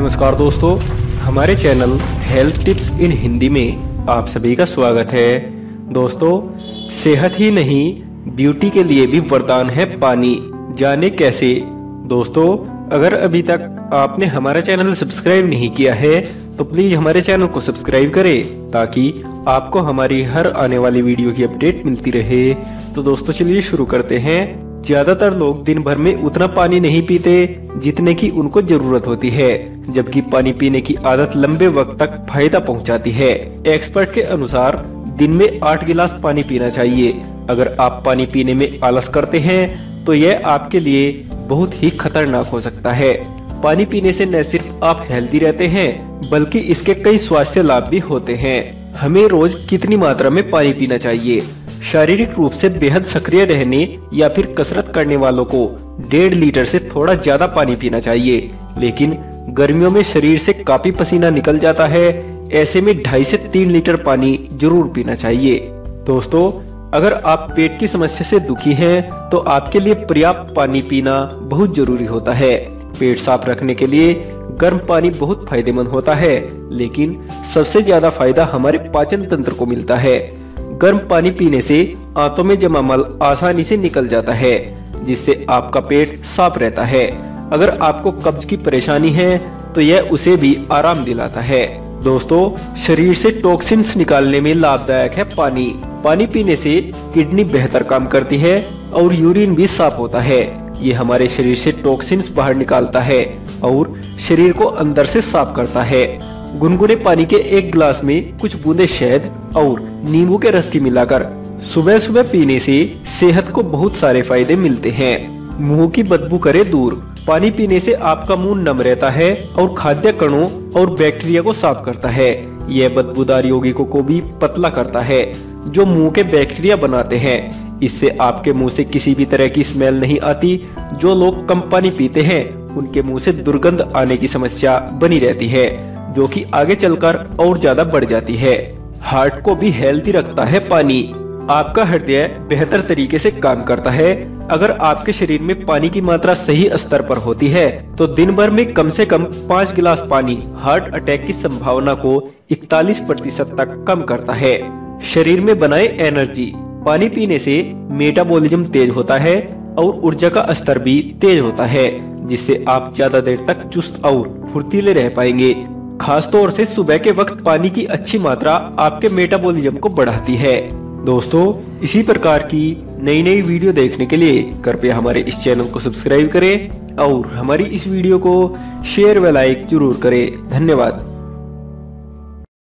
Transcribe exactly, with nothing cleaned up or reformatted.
नमस्कार दोस्तों, हमारे channel health tips in Hindi में आप सभी का स्वागत है। दोस्तों, सेहत ही नहीं ब्यूटी के लिए भी वरदान है पानी। जाने कैसे? दोस्तों, अगर अभी तक आपने हमारा चैनल सब्सक्राइब नहीं किया है तो प्लीज हमारे चैनल को सब्सक्राइब करें ताकि आपको हमारी हर आने वाली वीडियो की अपडेट मिलती रहे। तो दोस्तों चलिए शुरू करते हैं। ज्यादातर लोग दिन भर में उतना पानी नहीं पीते जितने की उनको जरूरत होती है, जबकि पानी पीने की आदत लंबे वक्त तक फायदा पहुंचाती है। एक्सपर्ट के अनुसार दिन में आठ गिलास पानी पीना चाहिए। अगर आप पानी पीने में आलस करते हैं तो यह आपके लिए बहुत ही खतरनाक हो सकता है। पानी पीने से न सिर्फ आप हेल्दी रहते हैं बल्कि इसके कई स्वास्थ्य लाभ भी होते हैं। हमें रोज कितनी मात्रा में पानी पीना चाहिए? शारीरिक रूप से बेहद सक्रिय रहने या फिर कसरत करने वालों को डेढ़ लीटर से थोड़ा ज्यादा पानी पीना चाहिए, लेकिन गर्मियों में शरीर से काफी पसीना निकल जाता है, ऐसे में ढाई से तीन लीटर पानी जरूर पीना चाहिए। दोस्तों, अगर आप पेट की समस्या से दुखी हैं तो आपके लिए पर्याप्त पानी पीना बहुत जरूरी होता है। पेट साफ रखने के लिए गर्म पानी बहुत फायदेमंद होता है, लेकिन सबसे ज्यादा फायदा हमारे पाचन तंत्र को मिलता है। गर्म पानी पीने से आंतों में जमा मल आसानी से निकल जाता है, जिससे आपका पेट साफ रहता है। अगर आपको कब्ज की परेशानी है तो यह उसे भी आराम दिलाता है। दोस्तों, शरीर से टॉक्सिन्स निकालने में लाभदायक है पानी। पानी पीने से किडनी बेहतर काम करती है और यूरिन भी साफ होता है। ये हमारे शरीर से टॉक्सिन्स बाहर निकालता है और शरीर को अंदर से साफ करता है। गुनगुने पानी के एक गिलास में कुछ बूंदे शहद और नींबू के रस की मिलाकर सुबह सुबह पीने से सेहत को बहुत सारे फायदे मिलते हैं। मुंह की बदबू करे दूर। पानी पीने से आपका मुंह नम रहता है और खाद्य कणों और बैक्टीरिया को साफ करता है। यह बदबूदार यौगिकों को भी पतला करता है, जो मुंह के बैक्टीरिया बनाते हैं। इससे आपके मुंह से किसी भी तरह की स्मेल नहीं आती। जो लोग कम पानी पीते हैं उनके मुंह से दुर्गंध आने की समस्या बनी रहती है, जो कि आगे चलकर और ज्यादा बढ़ जाती है। हार्ट को भी हेल्दी रखता है पानी। आपका हृदय बेहतर तरीके से काम करता है। अगर आपके शरीर में पानी की मात्रा सही स्तर पर होती है तो दिन भर में कम से कम पाँच गिलास पानी हार्ट अटैक की संभावना को इकतालीस प्रतिशत तक कम करता है। शरीर में बनाए एनर्जी। पानी पीने से मेटाबॉलिज्म तेज होता है और ऊर्जा का स्तर भी तेज होता है, जिससे आप ज्यादा देर तक चुस्त और फुर्तीले रह पाएंगे। खास तौर से सुबह के वक्त पानी की अच्छी मात्रा आपके मेटाबॉलिज्म को बढ़ाती है। दोस्तों, इसी प्रकार की नई नई वीडियो देखने के लिए कृपया हमारे इस चैनल को सब्सक्राइब करें और हमारी इस वीडियो को शेयर व लाइक जरूर करें। धन्यवाद।